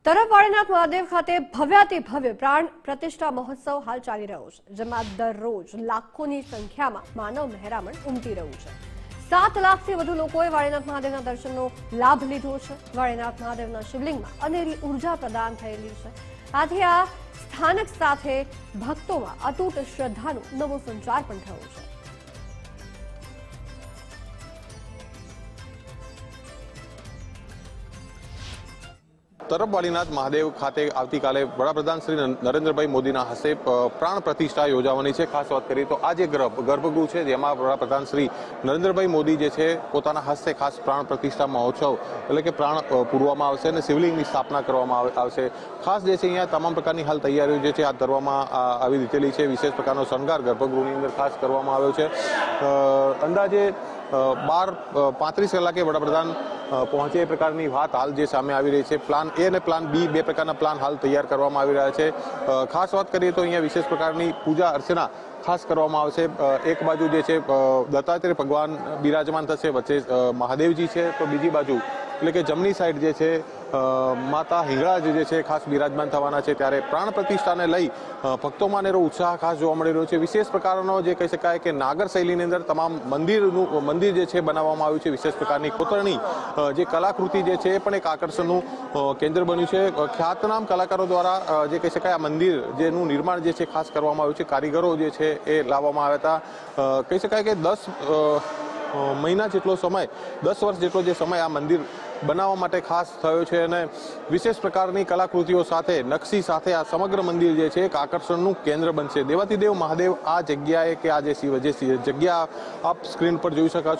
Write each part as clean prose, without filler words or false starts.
તરફ વાળીનાથ મહાદેવ ખાતે ભવ્યાતિ ભવ્ય પ્રાણ પ્રતિષ્ઠા મહોત્સવ હાલ ચાલી રહ્યો છે, જેમાં દરરોજ લાખોની સંખ્યામાં માનવ મહેરામણ ઉમટી રહ્યું છે। 7 લાખથી વધુ લોકોએ વાળીનાથ મહાદેવના દર્શનનો લાભ લીધો છે। વાળીનાથ મહાદેવના શિવલિંગમાં અનેરી ઉર્જા પ્રદાન થયેલી છે। આથી આ સ્થાનક સાથે ભક્તોમાં અતૂટ શ્રદ્ધાનો નવો સંચાર પણ થયો છે। તરફ વાળીનાથ મહાદેવ ખાતે આવતીકાલે વડાપ્રધાન શ્રી નરેન્દ્રભાઈ મોદીના હસ્તે પ્રાણ પ્રતિષ્ઠા યોજાવાની છે। ખાસ વાત કરીએ તો આ જે ગર્ભગૃહ છે, જેમાં વડાપ્રધાન શ્રી નરેન્દ્રભાઈ મોદી જે છે પોતાના હસ્તે ખાસ પ્રાણ પ્રતિષ્ઠા મહોત્સવ એટલે કે પ્રાણ પૂરવામાં આવશે અને શિવલિંગની સ્થાપના કરવામાં આવશે। ખાસ જે છે અહીંયા તમામ પ્રકારની હાલ તૈયારીઓ જે છે હાથ ધરવામાં આવી દીધેલી છે। વિશેષ પ્રકારનો શણગાર ગર્ભગૃહની અંદર ખાસ કરવામાં આવ્યો છે। અંદાજે 12:35 કલાકે વડાપ્રધાન પહોંચે એ પ્રકારની વાત હાલ જે સામે આવી રહી છે। પ્લાન એ અને પ્લાન બી બે પ્રકારના પ્લાન હાલ તૈયાર કરવામાં આવી રહ્યા છે। ખાસ વાત કરીએ તો અહીંયા વિશેષ પ્રકારની પૂજા અર્ચના ખાસ કરવામાં આવશે। એક બાજુ જે છે દત્તાત્રેય ભગવાન બિરાજમાન થશે, વચ્ચે મહાદેવજી છે, તો બીજી બાજુ એટલે કે જમણી સાઈડ જે છે માતા હિંગળાજી જે છે ખાસ બિરાજમાન થવાના છે। ત્યારે પ્રાણ પ્રતિષ્ઠાને લઈ ભક્તોમાં અનેરો ઉત્સાહ ખાસ જોવા મળી રહ્યો છે। વિશેષ પ્રકારનો જે કહી શકાય કે નાગર શૈલીની અંદર તમામ મંદિર જે છે બનાવવામાં આવ્યું છે। વિશેષ પ્રકારની કોતરણી જે કલાકૃતિ જે છે એ પણ એક આકર્ષણનું કેન્દ્ર બન્યું છે। ખ્યાતનામ કલાકારો દ્વારા જે કહી શકાય આ મંદિર જેનું નિર્માણ જે છે ખાસ કરવામાં આવ્યું છે। કારીગરો જે છે એ લાવવામાં આવ્યા હતા। કહી શકાય કે 10 મહિના જેટલો સમય, 10 વર્ષ જેટલો જે સમય આ મંદિર બનાવવા માટે ખાસ થયો છે અને વિશેષ પ્રકારની કલાકૃતિઓ સાથે નકશી સાથે આ સમગ્ર મંદિર જે છે એક આકર્ષણનું કેન્દ્ર બનશે। દેવાતિદેવ મહાદેવ આ જગ્યાએ કે આ જે જગ્યા આપ સ્ક્રીન પર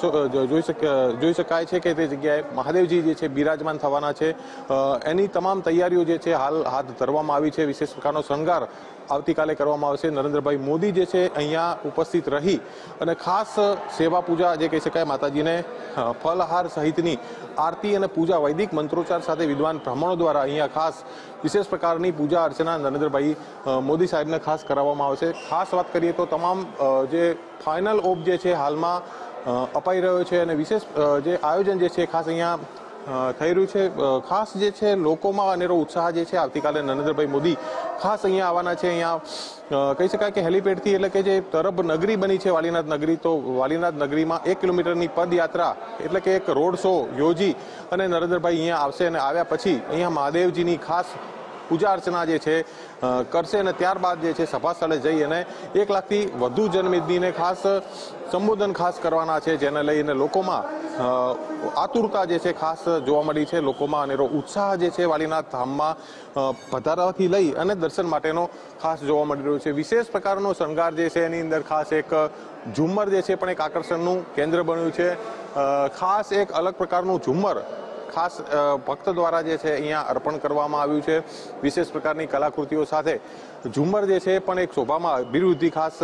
જોઈ શકાય છે કે તે જગ્યાએ મહાદેવજી જે છે બિરાજમાન થવાના છે। એની તમામ તૈયારીઓ જે છે હાલ હાથ ધરવામાં આવી છે। વિશેષ પ્રકારનો શણગાર આવતીકાલે કરવામાં આવશે। નરેન્દ્રભાઈ મોદી જે છે અહીંયા ઉપસ્થિત રહી અને ખાસ સેવા પૂજા જે કહી શકાય માતાજીને ફલહાર સહિતની આરતી અને પૂજા વૈદિક મંત્રોચ્ચાર સાથે વિદ્વાન બ્રાહ્મણો દ્વારા અહીંયા ખાસ વિશેષ પ્રકારની પૂજા અર્ચના નરેન્દ્રભાઈ મોદી સાહેબને ખાસ કરાવવામાં આવશે। ખાસ વાત કરીએ તો તમામ જે ફાઇનલ ઓફ જે છે હાલમાં અપાઈ રહ્યો છે અને વિશેષ જે આયોજન જે છે ખાસ અહીંયા થઈ રહ્યું છે। ખાસ જે છે લોકોમાં અનેરો ઉત્સાહ જે છે આવતીકાલે નરેન્દ્રભાઈ મોદી ખાસ અહીંયા આવવાના છે। અહીંયા કહી શકાય કે હેલિપેડથી એટલે કે જે તરફ નગરી બની છે વાલીનાથ નગરી, તો વાલીનાથ નગરીમાં 1 કિલોમીટરની પદયાત્રા એટલે કે એક રોડ શો યોજી અને નરેન્દ્રભાઈ અહીંયા આવશે અને આવ્યા પછી અહીંયા મહાદેવજીની ખાસ પૂજા અર્ચના જે છે કરશે અને ત્યારબાદ જે છે સભા સ્થળે જઈ અને 1 લાખથી વધુ જનમેદનીને ખાસ સંબોધન ખાસ કરવાના છે, જેને લઈને લોકોમાં આતુરતા જે છે ખાસ જોવા મળી છે। લોકોમાં અનેરો ઉત્સાહ જે છે વાલીનાથ ધામમાં પધારવાથી લઈ અને દર્શન માટેનો ખાસ જોવા મળી રહ્યો છે। વિશેષ પ્રકારનો શણગાર જે છે એની અંદર ખાસ એક ઝુમ્મર જે છે પણ એક આકર્ષણનું કેન્દ્ર બન્યું છે। ખાસ એક અલગ પ્રકારનું ઝુમ્મર ખાસ ભક્ત દ્વારા જે છે અહીંયા અર્પણ કરવામાં આવ્યું છે। વિશેષ પ્રકારની કલાકૃતિઓ સાથે ઝુમ્મર જે છે પણ એક શોભામાં અભિવૃદ્ધિ ખાસ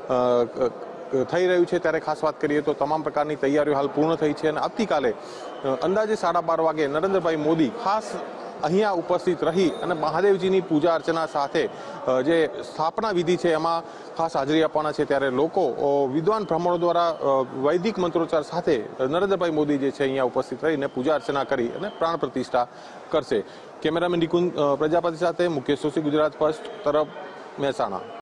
થઈ રહ્યું છે। ત્યારે ખાસ વાત કરીએ તો તમામ પ્રકારની તૈયારીઓ હાલ પૂર્ણ થઈ છે અને આવતીકાલે અંદાજે 12:30 વાગે નરેન્દ્રભાઈ મોદી ખાસ અહીંયા ઉપસ્થિત રહી અને મહાદેવજીની પૂજા અર્ચના સાથે જે સ્થાપના વિધિ છે એમાં ખાસ હાજરી આપવાના છે। ત્યારે લોકો વિદ્વાન બ્રાહ્મણો દ્વારા વૈદિક મંત્રોચ્ચાર સાથે નરેન્દ્રભાઈ મોદી જે છે અહીંયા ઉપસ્થિત રહીને પૂજા અર્ચના કરી અને પ્રાણ પ્રતિષ્ઠા કરશે। કેમેરામેન નિકુંજ પ્રજાપતિ સાથે મુકેશ સોશી, ગુજરાત ફર્સ્ટ, તરફ, મહેસાણા।